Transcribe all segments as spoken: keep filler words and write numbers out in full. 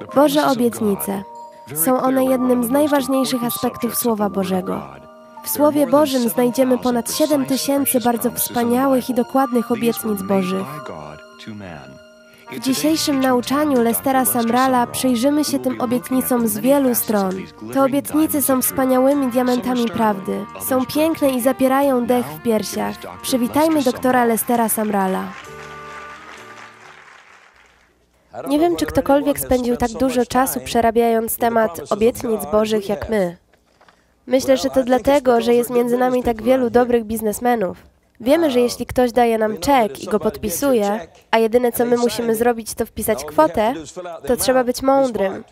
Boże obietnice. Są one jednym z najważniejszych aspektów Słowa Bożego. W Słowie Bożym znajdziemy ponad siedem tysięcy bardzo wspaniałych i dokładnych obietnic Bożych. W dzisiejszym nauczaniu Lestera Sumralla przyjrzymy się tym obietnicom z wielu stron. Te obietnice są wspaniałymi diamentami prawdy. Są piękne i zapierają dech w piersiach. Przywitajmy doktora Lestera Sumralla. Nie wiem, czy ktokolwiek spędził tak dużo czasu przerabiając temat obietnic Bożych jak my. Myślę, że to dlatego, że jest między nami tak wielu dobrych biznesmenów. Wiemy, że jeśli ktoś daje nam czek i go podpisuje, a jedyne co my musimy zrobić to wpisać kwotę, to trzeba być mądrym.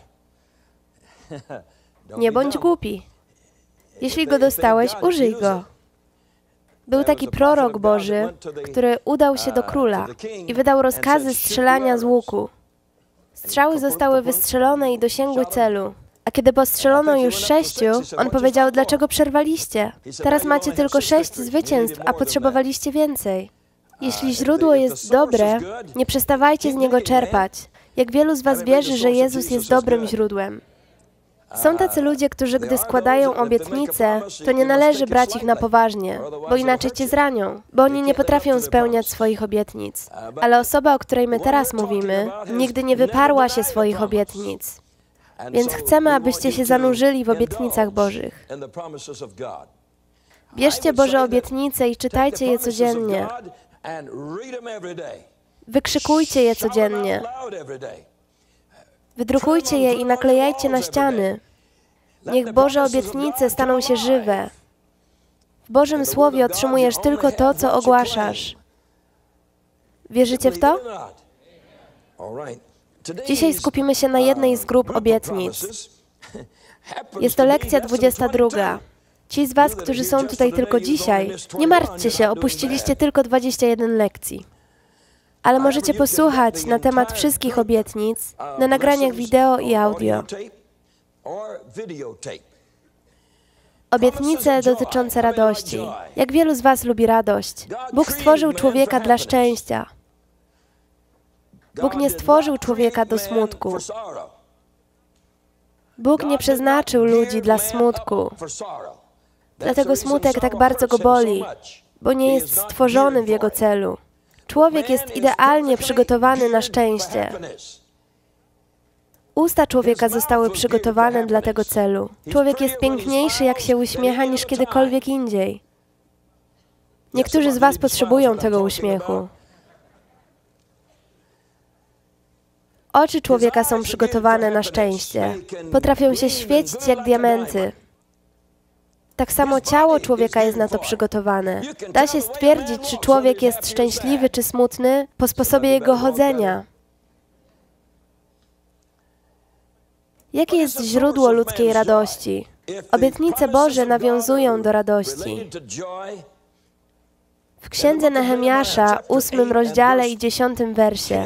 Nie bądź głupi. Jeśli go dostałeś, użyj go. Był taki prorok Boży, który udał się do króla i wydał rozkazy strzelania z łuku. Strzały zostały wystrzelone i dosięgły celu. A kiedy postrzelono już sześciu, on powiedział, dlaczego przerwaliście? Teraz macie tylko sześć zwycięstw, a potrzebowaliście więcej. Jeśli źródło jest dobre, nie przestawajcie z niego czerpać. Jak wielu z was wierzy, że Jezus jest dobrym źródłem? Są tacy ludzie, którzy gdy składają obietnice, to nie należy brać ich na poważnie, bo inaczej cię zranią, bo oni nie potrafią spełniać swoich obietnic. Ale osoba, o której my teraz mówimy, nigdy nie wyparła się swoich obietnic. Więc chcemy, abyście się zanurzyli w obietnicach Bożych. Bierzcie Boże obietnice i czytajcie je codziennie. Wykrzykujcie je codziennie. Wydrukujcie je i naklejajcie na ściany. Niech Boże obietnice staną się żywe. W Bożym Słowie otrzymujesz tylko to, co ogłaszasz. Wierzycie w to? Dzisiaj skupimy się na jednej z grup obietnic. Jest to lekcja dwudziesta druga. Ci z was, którzy są tutaj tylko dzisiaj, nie martwcie się, opuściliście tylko dwadzieścia jeden lekcji. Ale możecie posłuchać na temat wszystkich obietnic na nagraniach wideo i audio. Obietnice dotyczące radości. Jak wielu z was lubi radość? Bóg stworzył człowieka dla szczęścia. Bóg nie stworzył człowieka do smutku. Bóg nie przeznaczył ludzi dla smutku. Dlatego smutek tak bardzo go boli, bo nie jest stworzony w jego celu. Człowiek jest idealnie przygotowany na szczęście. Usta człowieka zostały przygotowane dla tego celu. Człowiek jest piękniejszy, jak się uśmiecha, niż kiedykolwiek indziej. Niektórzy z was potrzebują tego uśmiechu. Oczy człowieka są przygotowane na szczęście. Potrafią się świecić jak diamenty. Tak samo ciało człowieka jest na to przygotowane. Da się stwierdzić, czy człowiek jest szczęśliwy czy smutny po sposobie jego chodzenia. Jakie jest źródło ludzkiej radości? Obietnice Boże nawiązują do radości. W Księdze Nehemiasza, ósmym rozdziale i dziesiątym wersie,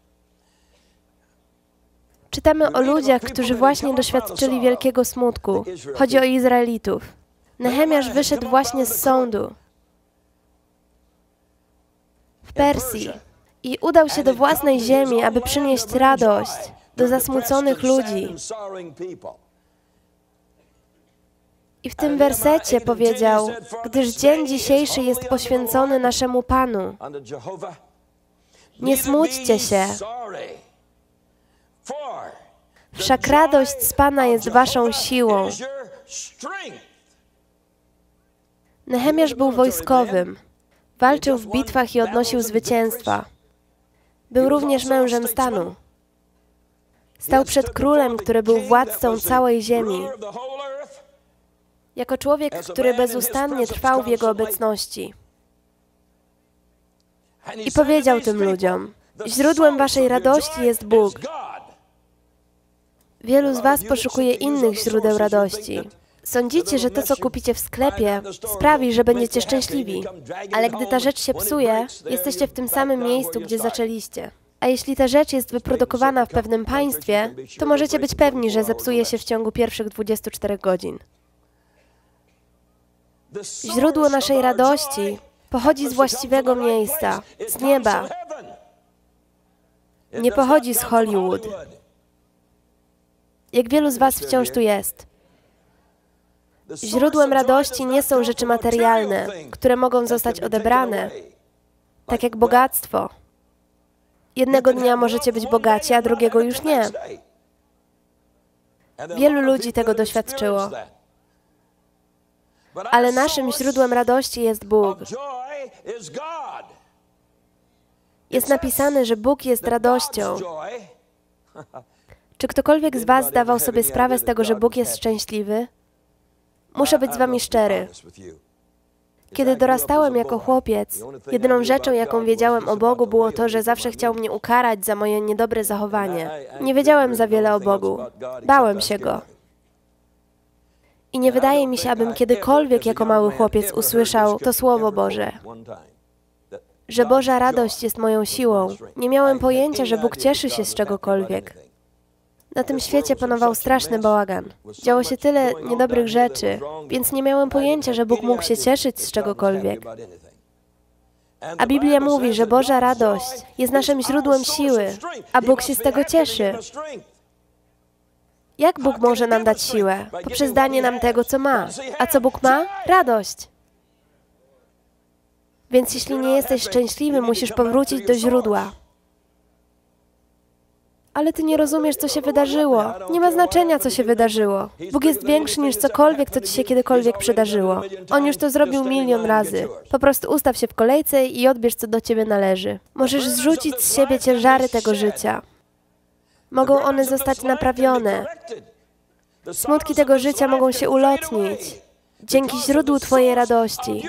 czytamy o ludziach, którzy właśnie doświadczyli wielkiego smutku. Chodzi o Izraelitów. Nehemiasz wyszedł właśnie z sądu w Persji i udał się do własnej ziemi, aby przynieść radość do zasmuconych ludzi. I w tym wersecie powiedział, gdyż dzień dzisiejszy jest poświęcony naszemu Panu. Nie smućcie się, wszak radość z Pana jest waszą siłą. Nehemiasz był wojskowym. Walczył w bitwach i odnosił zwycięstwa. Był również mężem stanu. Stał przed królem, który był władcą całej ziemi. Jako człowiek, który bezustannie trwał w jego obecności. I powiedział tym ludziom, źródłem waszej radości jest Bóg. Wielu z was poszukuje innych źródeł radości. Sądzicie, że to, co kupicie w sklepie, sprawi, że będziecie szczęśliwi. Ale gdy ta rzecz się psuje, jesteście w tym samym miejscu, gdzie zaczęliście. A jeśli ta rzecz jest wyprodukowana w pewnym państwie, to możecie być pewni, że zepsuje się w ciągu pierwszych dwudziestu czterech godzin. Źródło naszej radości pochodzi z właściwego miejsca, z nieba. Nie pochodzi z Hollywood. Jak wielu z was wciąż tu jest? Źródłem radości nie są rzeczy materialne, które mogą zostać odebrane, tak jak bogactwo. Jednego dnia możecie być bogaci, a drugiego już nie. Wielu ludzi tego doświadczyło. Ale naszym źródłem radości jest Bóg. Jest napisane, że Bóg jest radością. Czy ktokolwiek z was zdawał sobie sprawę z tego, że Bóg jest szczęśliwy? Muszę być z wami szczery. Kiedy dorastałem jako chłopiec, jedyną rzeczą, jaką wiedziałem o Bogu, było to, że zawsze chciał mnie ukarać za moje niedobre zachowanie. Nie wiedziałem za wiele o Bogu. Bałem się Go. I nie wydaje mi się, abym kiedykolwiek jako mały chłopiec usłyszał to Słowo Boże, że Boża radość jest moją siłą. Nie miałem pojęcia, że Bóg cieszy się z czegokolwiek. Na tym świecie panował straszny bałagan. Działo się tyle niedobrych rzeczy, więc nie miałem pojęcia, że Bóg mógł się cieszyć z czegokolwiek. A Biblia mówi, że Boża radość jest naszym źródłem siły, a Bóg się z tego cieszy. Jak Bóg może nam dać siłę? Poprzez danie nam tego, co ma. A co Bóg ma? Radość. Więc jeśli nie jesteś szczęśliwy, musisz powrócić do źródła. Ale ty nie rozumiesz, co się wydarzyło. Nie ma znaczenia, co się wydarzyło. Bóg jest większy niż cokolwiek, co ci się kiedykolwiek przydarzyło. On już to zrobił milion razy. Po prostu ustaw się w kolejce i odbierz, co do ciebie należy. Możesz zrzucić z siebie ciężary tego życia. Mogą one zostać naprawione. Smutki tego życia mogą się ulotnić dzięki źródłu twojej radości.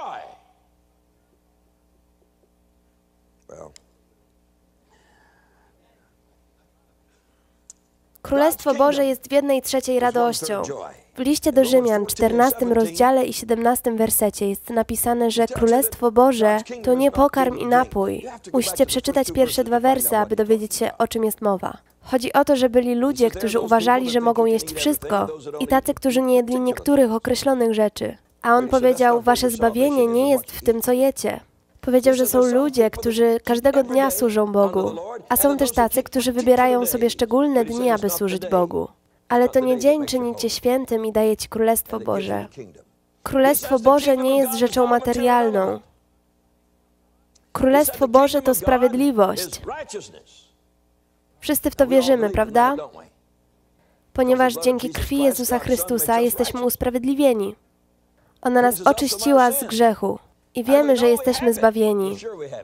Królestwo Boże jest w jednej trzeciej radością. W liście do Rzymian, czternastym rozdziale i siedemnastym wersecie jest napisane, że Królestwo Boże to nie pokarm i napój. Musicie przeczytać pierwsze dwa wersy, aby dowiedzieć się, o czym jest mowa. Chodzi o to, że byli ludzie, którzy uważali, że mogą jeść wszystko i tacy, którzy nie jedli niektórych określonych rzeczy. A on powiedział, wasze zbawienie nie jest w tym, co jecie. Powiedział, że są ludzie, którzy każdego dnia służą Bogu, a są też tacy, którzy wybierają sobie szczególne dni, aby służyć Bogu. Ale to nie dzień czyni cię świętym i daje ci Królestwo Boże. Królestwo Boże nie jest rzeczą materialną. Królestwo Boże to sprawiedliwość. Wszyscy w to wierzymy, prawda? Ponieważ dzięki krwi Jezusa Chrystusa jesteśmy usprawiedliwieni. Ona nas oczyściła z grzechu. I wiemy, że jesteśmy zbawieni.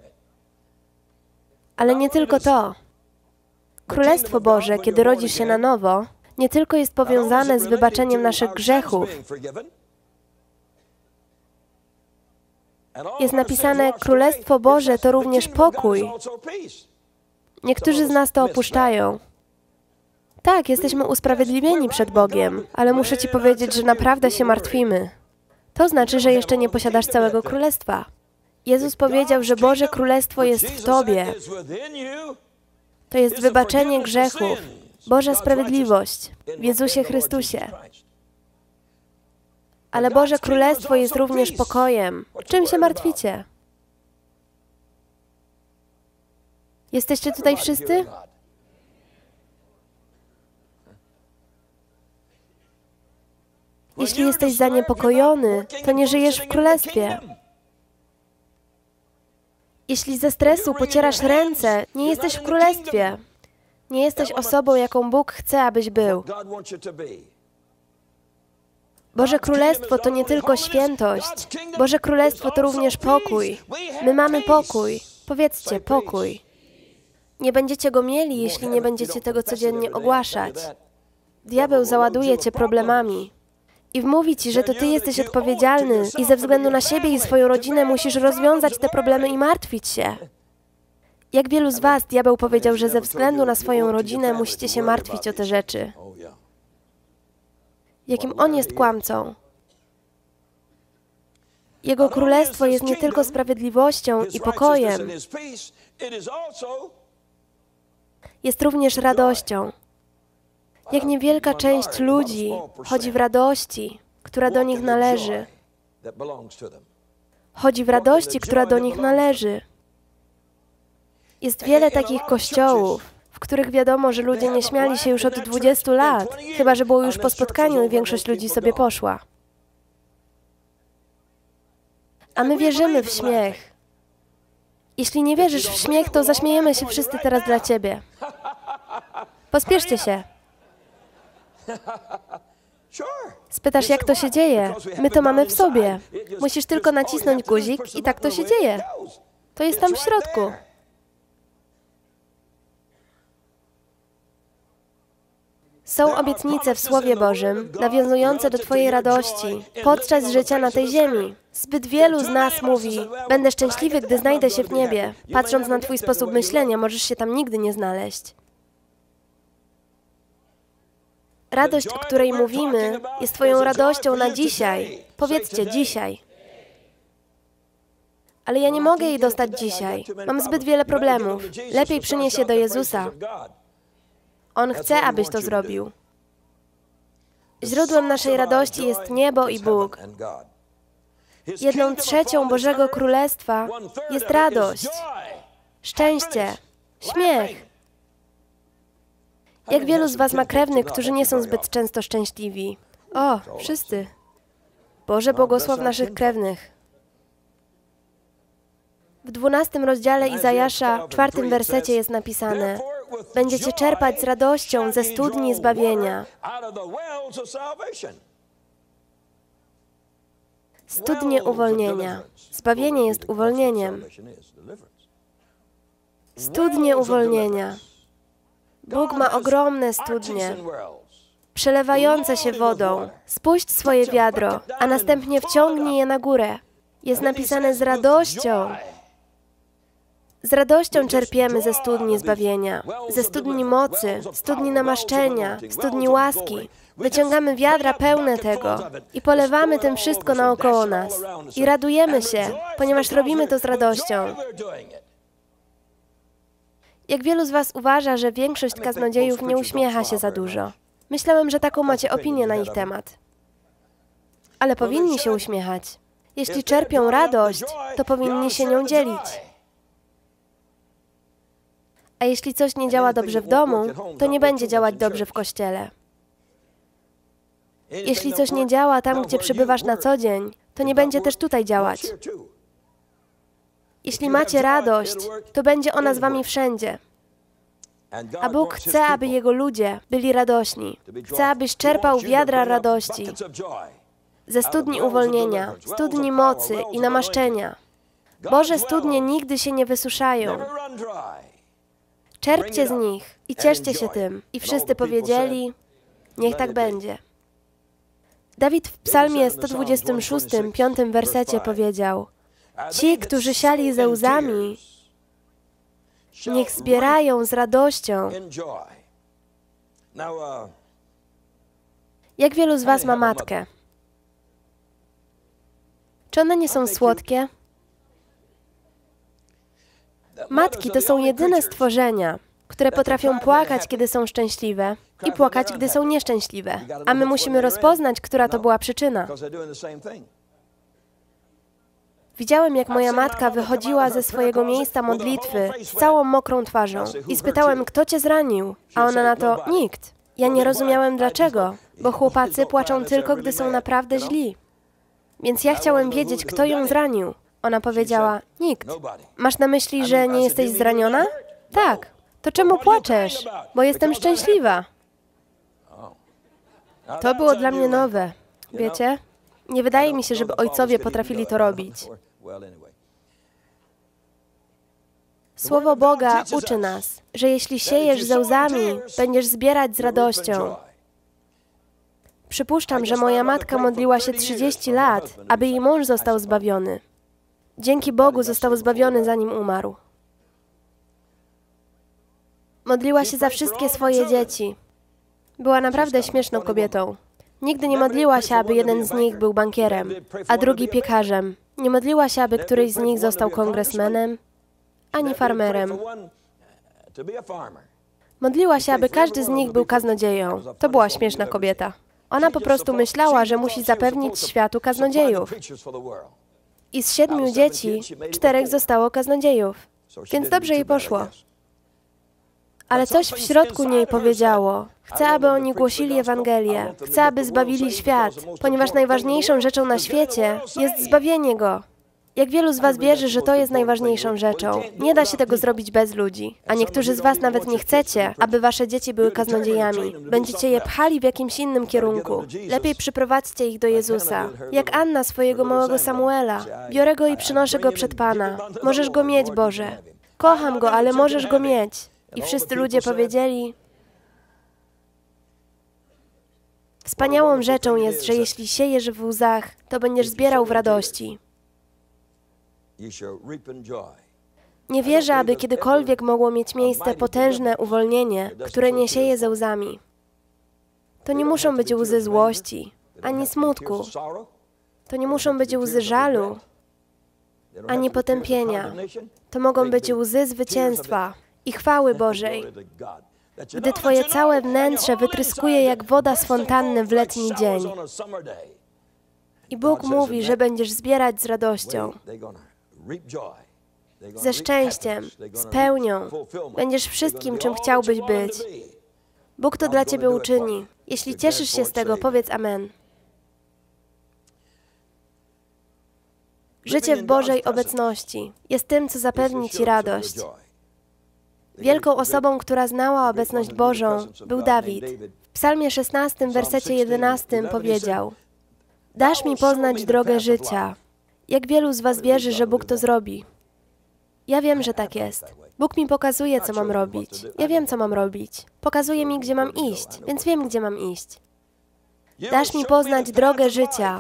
Ale nie tylko to. Królestwo Boże, kiedy rodzisz się na nowo, nie tylko jest powiązane z wybaczeniem naszych grzechów. Jest napisane, Królestwo Boże to również pokój. Niektórzy z nas to opuszczają. Tak, jesteśmy usprawiedliwieni przed Bogiem, ale muszę ci powiedzieć, że naprawdę się martwimy. To znaczy, że jeszcze nie posiadasz całego królestwa. Jezus powiedział, że Boże Królestwo jest w Tobie. To jest wybaczenie grzechów, Boża sprawiedliwość w Jezusie Chrystusie. Ale Boże Królestwo jest również pokojem. Czym się martwicie? Jesteście tutaj wszyscy? Jeśli jesteś zaniepokojony, to nie żyjesz w Królestwie. Jeśli ze stresu pocierasz ręce, nie jesteś w Królestwie. Nie jesteś osobą, jaką Bóg chce, abyś był. Boże Królestwo to nie tylko świętość. Boże Królestwo to również pokój. My mamy pokój. Powiedzcie, pokój. Nie będziecie go mieli, jeśli nie będziecie tego codziennie ogłaszać. Diabeł załaduje cię problemami. I wmówi ci, że to ty jesteś odpowiedzialny i ze względu na siebie i swoją rodzinę musisz rozwiązać te problemy i martwić się. Jak wielu z was diabeł powiedział, że ze względu na swoją rodzinę musicie się martwić o te rzeczy? Jakim on jest kłamcą? Jego królestwo jest nie tylko sprawiedliwością i pokojem, jest również radością. Jak niewielka część ludzi chodzi w radości, która do nich należy. Chodzi w radości, która do nich należy. Jest wiele takich kościołów, w których wiadomo, że ludzie nie śmiali się już od dwudziestu lat, chyba że było już po spotkaniu i większość ludzi sobie poszła. A my wierzymy w śmiech. Jeśli nie wierzysz w śmiech, to zaśmiejemy się wszyscy teraz dla ciebie. Pospieszcie się. Spytasz, jak to się dzieje? My to mamy w sobie. Musisz tylko nacisnąć guzik i tak to się dzieje. To jest tam w środku. Są obietnice w Słowie Bożym, nawiązujące do Twojej radości podczas życia na tej ziemi. Zbyt wielu z nas mówi, będę szczęśliwy, gdy znajdę się w niebie. Patrząc na Twój sposób myślenia, możesz się tam nigdy nie znaleźć. Radość, o której mówimy, jest Twoją radością na dzisiaj. Powiedzcie, dzisiaj. Ale ja nie mogę jej dostać dzisiaj. Mam zbyt wiele problemów. Lepiej przynieś je do Jezusa. On chce, abyś to zrobił. Źródłem naszej radości jest niebo i Bóg. Jedną trzecią Bożego Królestwa jest radość, szczęście, śmiech. Jak wielu z was ma krewnych, którzy nie są zbyt często szczęśliwi? O, wszyscy. Boże, błogosław naszych krewnych. W dwunastym rozdziale Izajasza, czwartym wersecie jest napisane: będziecie czerpać z radością ze studni zbawienia. Studnie uwolnienia. Zbawienie jest uwolnieniem. Studnie uwolnienia. Bóg ma ogromne studnie, przelewające się wodą. Spuść swoje wiadro, a następnie wciągnij je na górę. Jest napisane z radością. Z radością czerpiemy ze studni zbawienia, ze studni mocy, studni namaszczenia, studni łaski. Wyciągamy wiadra pełne tego i polewamy tym wszystko naokoło nas. I radujemy się, ponieważ robimy to z radością. Jak wielu z was uważa, że większość kaznodziejów nie uśmiecha się za dużo? Myślałem, że taką macie opinię na ich temat. Ale powinni się uśmiechać. Jeśli czerpią radość, to powinni się nią dzielić. A jeśli coś nie działa dobrze w domu, to nie będzie działać dobrze w kościele. Jeśli coś nie działa tam, gdzie przebywasz na co dzień, to nie będzie też tutaj działać. Jeśli macie radość, to będzie ona z wami wszędzie. A Bóg chce, aby Jego ludzie byli radośni. Chce, abyś czerpał wiadra radości ze studni uwolnienia, studni mocy i namaszczenia. Boże studnie nigdy się nie wysuszają. Czerpcie z nich i cieszcie się tym. I wszyscy powiedzieli, niech tak będzie. Dawid w psalmie sto dwudziestym szóstym, piątym wersecie powiedział: ci, którzy siali ze łzami, niech zbierają z radością. Jak wielu z was ma matkę? Czy one nie są słodkie? Matki to są jedyne stworzenia, które potrafią płakać, kiedy są szczęśliwe, i płakać, gdy są nieszczęśliwe. A my musimy rozpoznać, która to była przyczyna. Widziałem, jak moja matka wychodziła ze swojego miejsca modlitwy z całą mokrą twarzą i spytałem, kto cię zranił? A ona na to, nikt. Ja nie rozumiałem dlaczego, bo chłopacy płaczą tylko, gdy są naprawdę źli. Więc ja chciałem wiedzieć, kto ją zranił. Ona powiedziała, nikt. Masz na myśli, że nie jesteś zraniona? Tak. To czemu płaczesz? Bo jestem szczęśliwa. To było dla mnie nowe. Wiecie? Nie wydaje mi się, żeby ojcowie potrafili to robić. Słowo Boga uczy nas, że jeśli siejesz ze łzami, będziesz zbierać z radością. Przypuszczam, że moja matka modliła się trzydzieści lat, aby jej mąż został zbawiony. Dzięki Bogu został zbawiony, zanim umarł. Modliła się za wszystkie swoje dzieci. Była naprawdę śmieszną kobietą. Nigdy nie modliła się, aby jeden z nich był bankierem, a drugi piekarzem. Nie modliła się, aby któryś z nich został kongresmenem, ani farmerem. Modliła się, aby każdy z nich był kaznodzieją. To była śmieszna kobieta. Ona po prostu myślała, że musi zapewnić światu kaznodziejów. I z siedmiu dzieci, czterech zostało kaznodziejów. Więc dobrze jej poszło. Ale coś w środku niej powiedziało: chcę, aby oni głosili Ewangelię. Chcę, aby zbawili świat, ponieważ najważniejszą rzeczą na świecie jest zbawienie go. Jak wielu z was wierzy, że to jest najważniejszą rzeczą? Nie da się tego zrobić bez ludzi. A niektórzy z was nawet nie chcecie, aby wasze dzieci były kaznodziejami. Będziecie je pchali w jakimś innym kierunku. Lepiej przyprowadźcie ich do Jezusa. Jak Anna swojego małego Samuela. Biorę go i przynoszę go przed Pana. Możesz go mieć, Boże. Kocham go, ale możesz go mieć. I wszyscy ludzie powiedzieli: wspaniałą rzeczą jest, że jeśli siejesz w łzach, to będziesz zbierał w radości. Nie wierzę, aby kiedykolwiek mogło mieć miejsce potężne uwolnienie, które nie sieje ze łzami. To nie muszą być łzy złości, ani smutku. To nie muszą być łzy żalu, ani potępienia. To mogą być łzy zwycięstwa i chwały Bożej. Gdy twoje całe wnętrze wytryskuje jak woda z fontanny w letni dzień. I Bóg mówi, że będziesz zbierać z radością, ze szczęściem, z pełnią. Będziesz wszystkim, czym chciałbyś być. Bóg to dla ciebie uczyni. Jeśli cieszysz się z tego, powiedz amen. Życie w Bożej obecności jest tym, co zapewni ci radość. Wielką osobą, która znała obecność Bożą, był Dawid. W Psalmie szesnastym, wersecie jedenastym powiedział: dasz mi poznać drogę życia. Jak wielu z was wierzy, że Bóg to zrobi? Ja wiem, że tak jest. Bóg mi pokazuje, co mam robić. Ja wiem, co mam robić. Pokazuje mi, gdzie mam iść, więc wiem, gdzie mam iść. Dasz mi poznać drogę życia.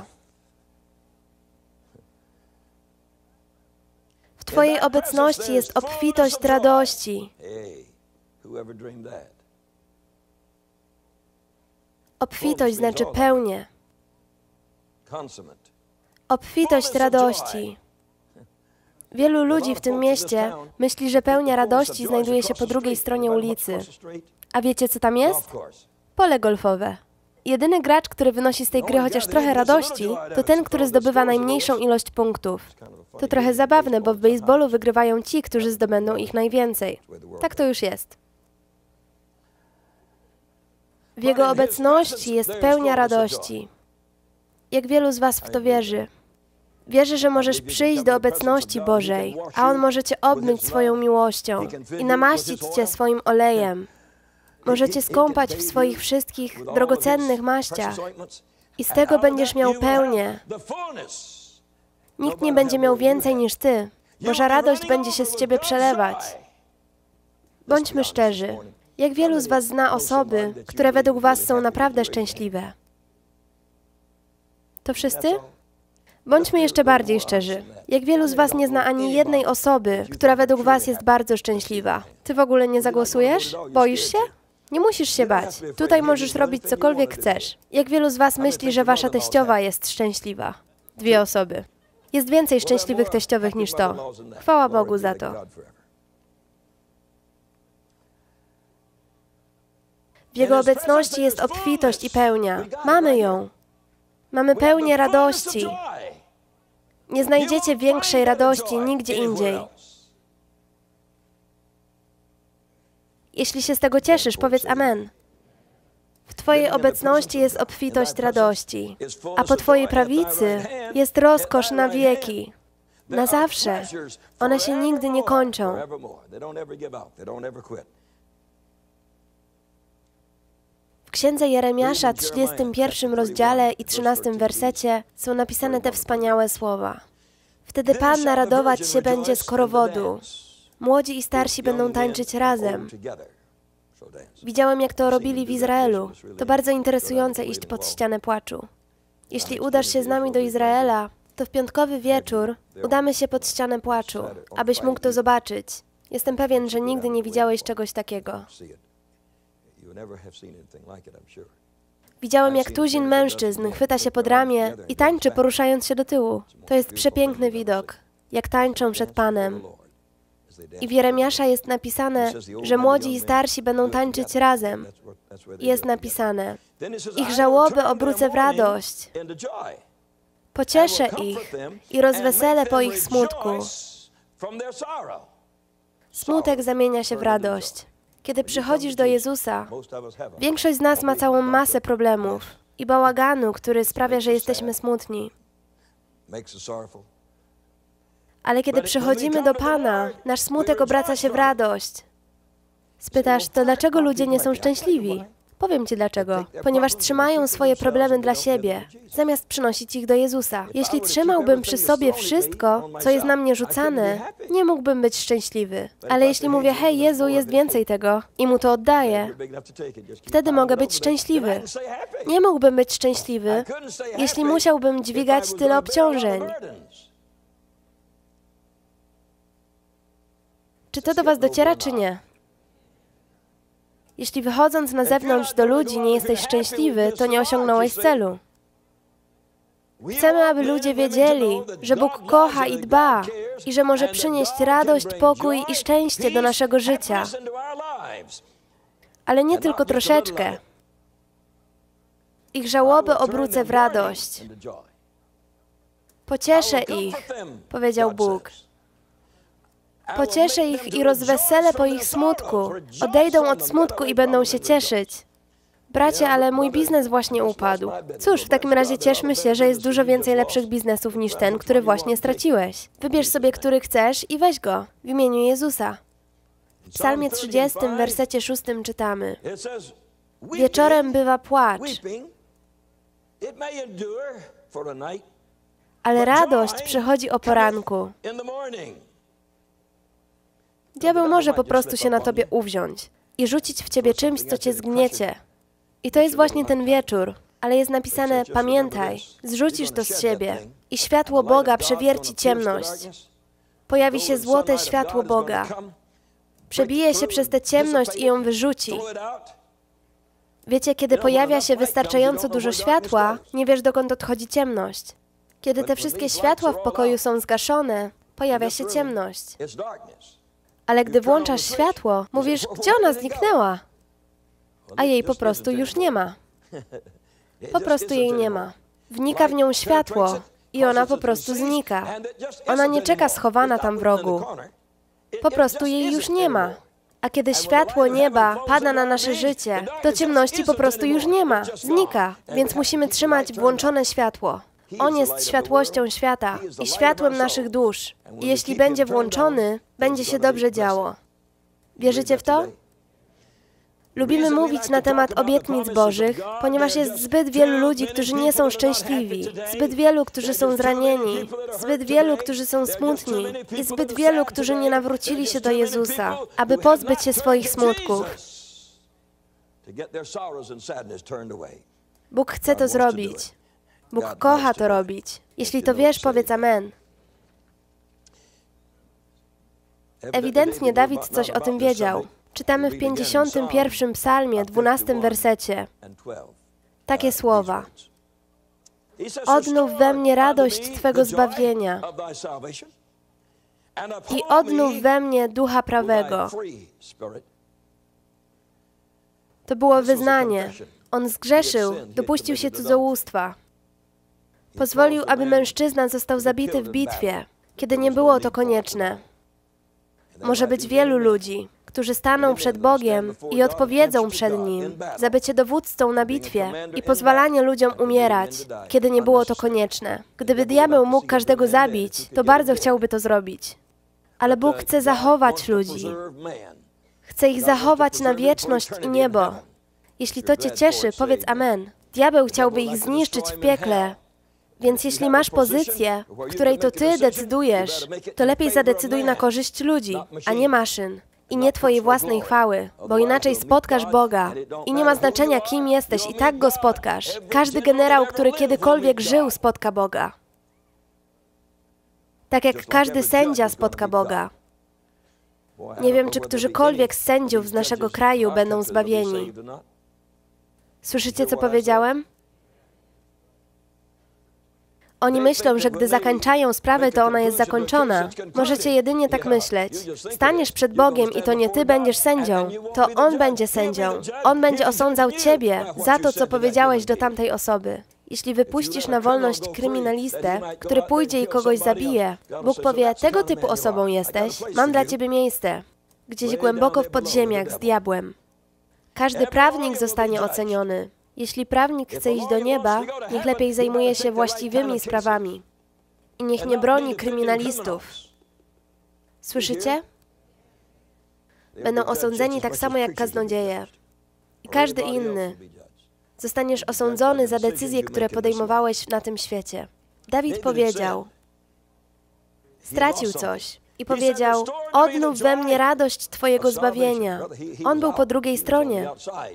W Twojej obecności jest obfitość radości. Obfitość znaczy pełnię. Obfitość radości. Wielu ludzi w tym mieście myśli, że pełnia radości znajduje się po drugiej stronie ulicy. A wiecie, co tam jest? Pole golfowe. Jedyny gracz, który wynosi z tej gry chociaż trochę radości, to ten, który zdobywa najmniejszą ilość punktów. To trochę zabawne, bo w bejsbolu wygrywają ci, którzy zdobędą ich najwięcej. Tak to już jest. W Jego obecności jest pełnia radości. Jak wielu z was w to wierzy? Wierzy, że możesz przyjść do obecności Bożej, a On może cię obmyć swoją miłością i namaścić cię swoim olejem. Może cię skąpać w swoich wszystkich drogocennych maściach i z tego będziesz miał pełnię. Nikt nie będzie miał więcej niż ty. Boża radość będzie się z ciebie przelewać. Bądźmy szczerzy. Jak wielu z was zna osoby, które według was są naprawdę szczęśliwe? To wszyscy? Bądźmy jeszcze bardziej szczerzy. Jak wielu z was nie zna ani jednej osoby, która według was jest bardzo szczęśliwa? Ty w ogóle nie zagłosujesz? Boisz się? Nie musisz się bać. Tutaj możesz robić cokolwiek chcesz. Jak wielu z was myśli, że wasza teściowa jest szczęśliwa? Dwie osoby. Jest więcej szczęśliwych teściowych niż to. Chwała Bogu za to. W Jego obecności jest obfitość i pełnia. Mamy ją. Mamy pełnię radości. Nie znajdziecie większej radości nigdzie indziej. Jeśli się z tego cieszysz, powiedz amen. W Twojej obecności jest obfitość radości, a po Twojej prawicy jest rozkosz na wieki, na zawsze. One się nigdy nie kończą. W Księdze Jeremiasza, trzydziestym pierwszym rozdziale i trzynastym wersecie są napisane te wspaniałe słowa. Wtedy Pan naradować się będzie z korowodu. Młodzi i starsi będą tańczyć razem. Widziałem, jak to robili w Izraelu. To bardzo interesujące iść pod ścianę płaczu. Jeśli udasz się z nami do Izraela, to w piątkowy wieczór udamy się pod ścianę płaczu, abyś mógł to zobaczyć. Jestem pewien, że nigdy nie widziałeś czegoś takiego. Widziałem, jak tuzin mężczyzn chwyta się pod ramię i tańczy, poruszając się do tyłu. To jest przepiękny widok, jak tańczą przed Panem. I w Jeremiasza jest napisane, że młodzi i starsi będą tańczyć razem. Jest napisane: ich żałoby obrócę w radość. Pocieszę ich i rozweselę po ich smutku. Smutek zamienia się w radość. Kiedy przychodzisz do Jezusa, większość z nas ma całą masę problemów i bałaganu, który sprawia, że jesteśmy smutni. Ale kiedy przychodzimy do Pana, nasz smutek obraca się w radość. Spytasz, to dlaczego ludzie nie są szczęśliwi? Powiem Ci dlaczego. Ponieważ trzymają swoje problemy dla siebie, zamiast przynosić ich do Jezusa. Jeśli trzymałbym przy sobie wszystko, co jest na mnie rzucane, nie mógłbym być szczęśliwy. Ale jeśli mówię, hej, Jezu, jest więcej tego i Mu to oddaję, wtedy mogę być szczęśliwy. Nie mógłbym być szczęśliwy, jeśli musiałbym dźwigać tyle obciążeń. Czy to do Was dociera, czy nie? Jeśli wychodząc na zewnątrz do ludzi nie jesteś szczęśliwy, to nie osiągnąłeś celu. Chcemy, aby ludzie wiedzieli, że Bóg kocha i dba i że może przynieść radość, pokój i szczęście do naszego życia. Ale nie tylko troszeczkę. Ich żałobę obrócę w radość. Pocieszę ich, powiedział Bóg. Pocieszę ich i rozweselę po ich smutku. Odejdą od smutku i będą się cieszyć. Bracie, ale mój biznes właśnie upadł. Cóż, w takim razie cieszmy się, że jest dużo więcej lepszych biznesów niż ten, który właśnie straciłeś. Wybierz sobie, który chcesz i weź go w imieniu Jezusa. W Psalmie trzydziestym, wersecie szóstym czytamy: Wieczorem bywa płacz, ale radość przychodzi o poranku. Diabeł może po prostu się na tobie uwziąć i rzucić w ciebie czymś, co cię zgniecie. I to jest właśnie ten wieczór, ale jest napisane, pamiętaj, zrzucisz to z siebie i światło Boga przewierci ciemność. Pojawi się złote światło Boga. Przebije się przez tę ciemność i ją wyrzuci. Wiecie, kiedy pojawia się wystarczająco dużo światła, nie wiesz, dokąd odchodzi ciemność. Kiedy te wszystkie światła w pokoju są zgaszone, pojawia się ciemność. Ale gdy włączasz światło, mówisz, gdzie ona zniknęła? A jej po prostu już nie ma. Po prostu jej nie ma. Wnika w nią światło i ona po prostu znika. Ona nie czeka schowana tam w rogu. Po prostu jej już nie ma. A kiedy światło nieba pada na nasze życie, to ciemności po prostu już nie ma. Znika. Więc musimy trzymać włączone światło. On jest światłością świata i światłem naszych dusz. I jeśli będzie włączony, będzie się dobrze działo. Wierzycie w to? Lubimy mówić na temat obietnic Bożych, ponieważ jest zbyt wielu ludzi, którzy nie są szczęśliwi, zbyt wielu, którzy są zranieni, zbyt wielu, którzy są smutni i zbyt wielu, którzy nie nawrócili się do Jezusa, aby pozbyć się swoich smutków. Bóg chce to zrobić. Bóg kocha to robić. Jeśli to wiesz, powiedz amen. Ewidentnie Dawid coś o tym wiedział. Czytamy w pięćdziesiątym pierwszym psalmie, dwunastym wersecie. Takie słowa. Odnów we mnie radość Twego zbawienia i odnów we mnie ducha prawego. To było wyznanie. On zgrzeszył, dopuścił się cudzołóstwa. Pozwolił, aby mężczyzna został zabity w bitwie, kiedy nie było to konieczne. Może być wielu ludzi, którzy staną przed Bogiem i odpowiedzą przed Nim za bycie dowódcą na bitwie i pozwalanie ludziom umierać, kiedy nie było to konieczne. Gdyby diabeł mógł każdego zabić, to bardzo chciałby to zrobić. Ale Bóg chce zachować ludzi. Chce ich zachować na wieczność i niebo. Jeśli to Cię cieszy, powiedz amen. Diabeł chciałby ich zniszczyć w piekle. Więc jeśli masz pozycję, w której to Ty decydujesz, to lepiej zadecyduj na korzyść ludzi, a nie maszyn. I nie Twojej własnej chwały, bo inaczej spotkasz Boga. I nie ma znaczenia, kim jesteś, i tak Go spotkasz. Każdy generał, który kiedykolwiek żył, spotka Boga. Tak jak każdy sędzia spotka Boga. Nie wiem, czy którzykolwiek z sędziów z naszego kraju będą zbawieni. Słyszycie, co powiedziałem? Oni myślą, że gdy zakończają sprawę, to ona jest zakończona. Możecie jedynie tak myśleć. Staniesz przed Bogiem i to nie Ty będziesz sędzią, to On będzie sędzią. On będzie osądzał Ciebie za to, co powiedziałeś do tamtej osoby. Jeśli wypuścisz na wolność kryminalistę, który pójdzie i kogoś zabije, Bóg powie, tego typu osobą jesteś, mam dla Ciebie miejsce. gdzieś głęboko w podziemiach z diabłem. Każdy prawnik zostanie oceniony. Jeśli prawnik chce iść do nieba, niech lepiej zajmuje się właściwymi sprawami i niech nie broni kryminalistów. Słyszycie? Będą osądzeni tak samo jak kaznodzieje i każdy inny. Zostaniesz osądzony za decyzje, które podejmowałeś na tym świecie. Dawid powiedział, stracił coś i powiedział, odnów we mnie radość Twojego zbawienia. On był po drugiej stronie.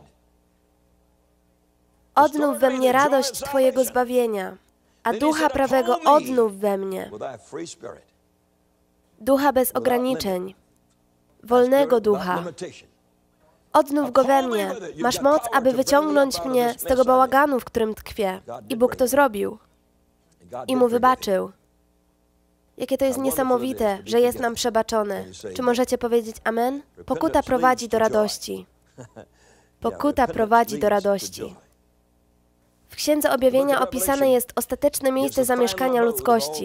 Odnów we mnie radość Twojego zbawienia, a ducha prawego odnów we mnie. Ducha bez ograniczeń, wolnego ducha. Odnów go we mnie. Masz moc, aby wyciągnąć mnie z tego bałaganu, w którym tkwię. I Bóg to zrobił. I mu wybaczył. Jakie to jest niesamowite, że jest nam przebaczone. Czy możecie powiedzieć amen? Pokuta prowadzi do radości. Pokuta prowadzi do radości. W Księdze Objawienia opisane jest ostateczne miejsce zamieszkania ludzkości.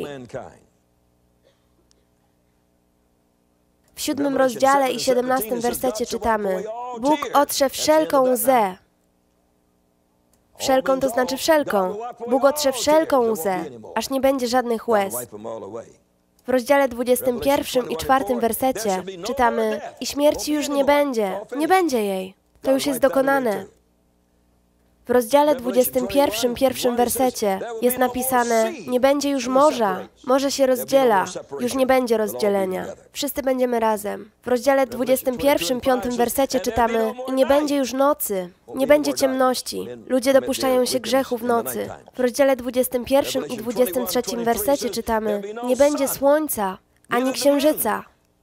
W siódmym rozdziale i siedemnastym wersecie czytamy: Bóg otrze wszelką łzę. Wszelką to znaczy wszelką. Bóg otrze wszelką łzę, aż nie będzie żadnych łez. W rozdziale dwudziestym pierwszym i czwartym wersecie czytamy: I śmierci już nie będzie. Nie będzie jej. To już jest dokonane. W rozdziale dwudziestym pierwszym, pierwszym wersecie jest napisane: nie będzie już morza, morze się rozdziela, już nie będzie rozdzielenia. Wszyscy będziemy razem. W rozdziale dwudziestym pierwszym, piątym wersecie czytamy: i nie będzie już nocy, nie będzie ciemności. Ludzie dopuszczają się grzechu w nocy. W rozdziale dwudziestym pierwszym i dwudziestym trzecim wersecie czytamy: nie będzie słońca, ani księżyca.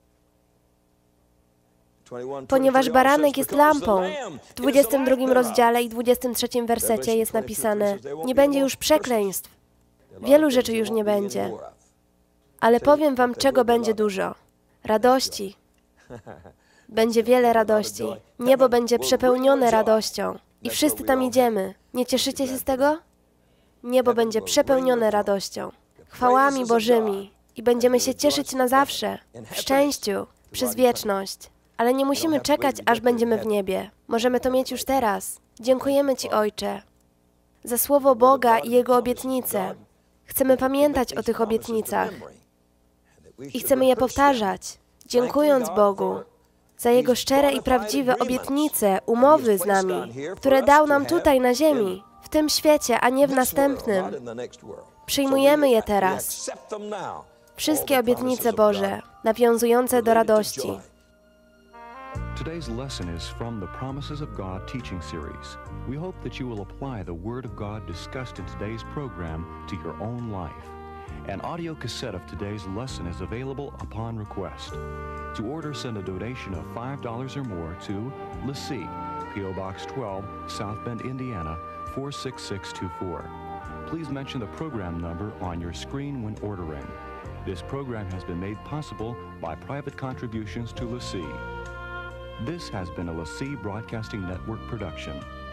Ponieważ baranek jest lampą. W dwudziestym drugim rozdziale i dwudziestym trzecim wersecie jest napisane: nie będzie już przekleństw. Wielu rzeczy już nie będzie. Ale powiem wam, czego będzie dużo. Radości. Będzie wiele radości. Niebo będzie przepełnione radością. I wszyscy tam idziemy. Nie cieszycie się z tego? Niebo będzie przepełnione radością. Chwałami Bożymi. I będziemy się cieszyć na zawsze. W szczęściu. Przez wieczność. Ale nie musimy czekać, aż będziemy w niebie. Możemy to mieć już teraz. Dziękujemy Ci, Ojcze, za słowo Boga i Jego obietnice. Chcemy pamiętać o tych obietnicach i chcemy je powtarzać, dziękując Bogu za Jego szczere i prawdziwe obietnice, umowy z nami, które dał nam tutaj na ziemi, w tym świecie, a nie w następnym. Przyjmujemy je teraz. Wszystkie obietnice Boże, nawiązujące do radości. Today's lesson is from the Promises of God teaching series. We hope that you will apply the Word of God discussed in today's program to your own life. An audio cassette of today's lesson is available upon request. To order, send a donation of five dollars or more to LaCie, P O Box twelve, South Bend, Indiana, four six six two four. Please mention the program number on your screen when ordering. This program has been made possible by private contributions to LaCie. This has been a LaCie Broadcasting Network production.